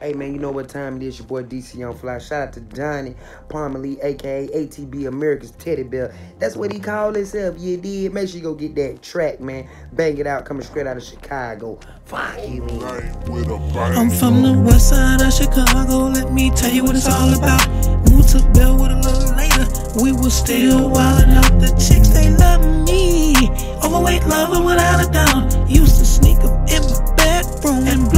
Hey man, you know what time it is, your boy DcYoungFly. Shout out to Johnny Parmalee, aka A.T.B, America's Teddy Bear. That's what he called himself, you did. Make sure you go get that track, man. Bang it out, coming straight out of Chicago. Fuck you, man. I'm from the west side of Chicago, let me tell you what it's all about. Moved to Bellwood a little later, we was still wildin' out. The chicks, they love me. Overweight lover without a doubt. Used to sneak up in my bedroom and